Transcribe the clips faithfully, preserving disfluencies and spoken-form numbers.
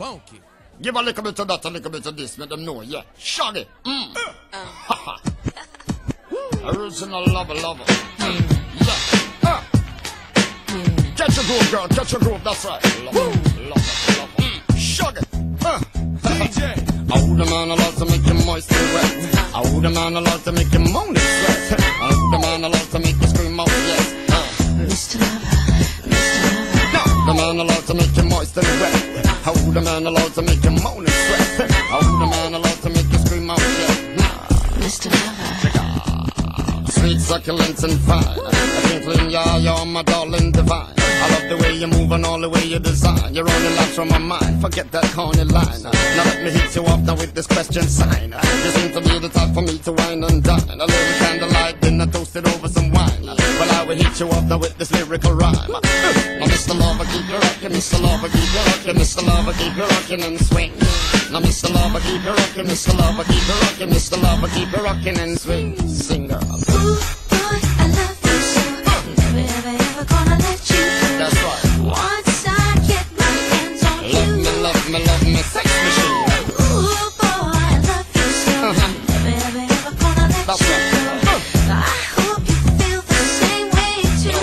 funky. Give a little bit of that, a little bit of this, let them know, yeah. Shaggy. Mm. Uh. Original lover, lover. Mm. Yeah. Uh. Mm. Catch a groove, girl, catch a groove, that's right. Lover, lover, lover. Mm. Shaggy. Uh. D J. I would a man allowed to make you moist and wet. I would a man allowed to make you moan and sweat. I would a man allowed to make you scream out, yes. Uh. Mister Lover, Mister Lover. The man allowed to make you moist and wet. How would a man allowed to make you moan and sweat? How would a man allowed to make you scream out, yeah? Mister Lover. Sweet, succulent and fine. I think clean, yeah, you're my darling divine. I love the way you move and all the way you design. You're on the latch from my mind, forget that corny line. Now let me hit you off now with this question sign. You seem to be the type for me to wine and dine. A little candlelight, then I toasted over some wine. Well, I will hit you off now with this lyrical rhyme. Now Mister Lover, keep you rockin', Mister Lover, keep you rockin', Mister Lover, keep you rockin' and swing. Now Mister Lover, keep you rockin', Mister Lover, keep you rockin', Mister Lover, keep you rockin' and swing. Sing, girl. Ooh, boy, I love you so. Never, ever, ever gonna let you go. That's right. Once I get my hands on you. Love me, love me, love me, sex machine. Ooh, boy, I love you so. Never, ever, ever gonna let That's you right. go. I hope you feel the same way too.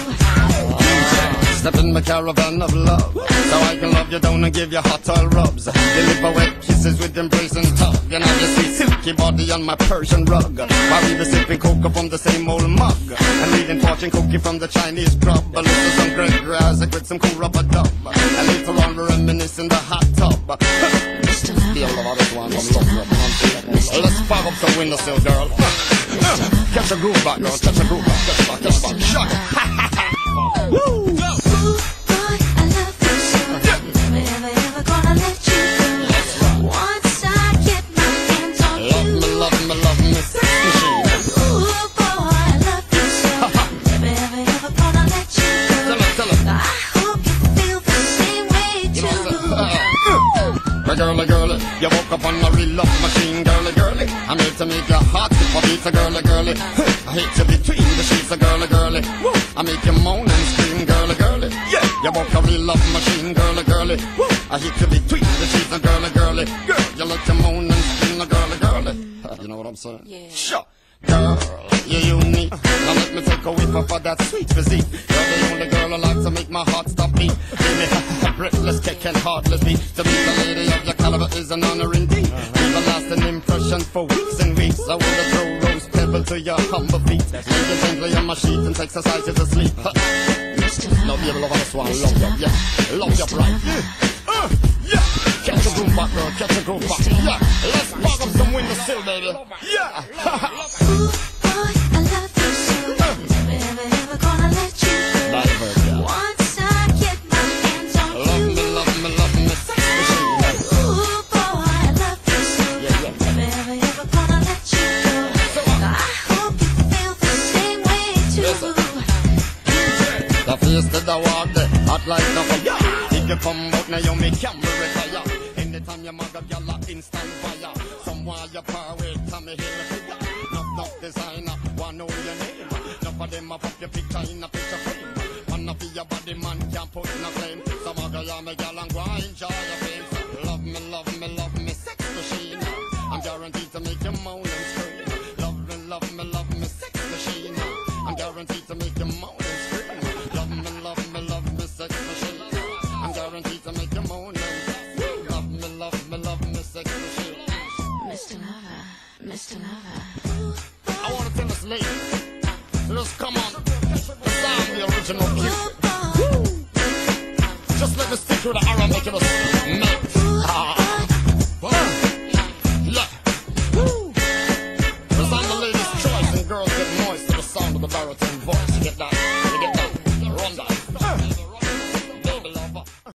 Step in my caravan of love, so I can love you down and give you hot oil rubs. Deliver wet kisses with embrace and tug, and I just see silky body on my Persian rug. While we were sipping cocoa from the same old mug, and eating fortune cookie from the Chinese grub. A little some great grass with some cool rubber dub, and later on we reminisce in the hot tub. Mister Lover, Feel love this one, I'm love. Let's spark up some windowsill, girl. Catch a groove back, girl. Catch a groove back. Catch a back. Catch a back. Shut it. Woo! ooh, boy, I love you so. Never, ever, ever gonna let you go. Once I get my hands on Love you. me, love me, love me, sex machine. Ooh, boy, I love you so. Never, ever, ever gonna let you Tell go. her, tell her. I hope you feel the same way too. My girly, girly, you woke up on a real love machine, girly, girly. I'm here to make your heart for beats, a girly, girly. I hate to between the sheets, a girly, girly. Woo. I make you moan and scream, girly, girly. Yeah, you woke a real love machine, girly, girly. Woo. I hate to between the sheets, a girly, girly. Girl, you let you moan and scream, a girly, girly. You know what I'm saying? Yeah. Sure. Girl, you're unique. Now let me take a whiff of that sweet physique. You're the only girl I like to make my heart stop beat. Baby, breathless, kick and heartless beat. To be the lady of your caliber is an honor indeed. Leave a lasting impression for weeks and weeks. I wanna throw rose pebble to your humble feet. Lay you gently on my sheet and exercise you to sleep. Mister Love you, Lover, love this one, love you, yeah. Love you, right. Uh, yeah. Catch a groove back, girl, catch a groove back. Yeah. Let's spark up some windowsill, baby. Yeah. ooh, boy, I love you so. Never, ever, ever gonna let you go. Once I get my hands on Love you. me, love me, love me, sex machine. Ooh, boy, I love you so. Never, ever, ever gonna let you go. I hope you feel the same way too. The face to the walk, the hot like the fire. If you come out now, you make camera retire. Anytime you mug a gyal, a instant fire. Someone you par with, Tommy Hilfiger. Knock, knock designer, wanna know your name. Enough of them a pop your picture in a picture frame. Wanna be your body man, can't put in a flame. Some of you make gyal and go enjoy your fame. So love me, love me, love me, sex machine. I'm guaranteed to make you moan and scream. Love me, love me, love me, sex machine. I'm guaranteed to make you moan and scream. Love me, love me, love me, sex machine. I'm guaranteed to make you moan and scream. Love me, love me, love me, sex machine. Mister Lover, Mister Lover. I want to tell this lady, so just come on, the sound the original Cupid. Just let me stick with the arrow, make it a melt.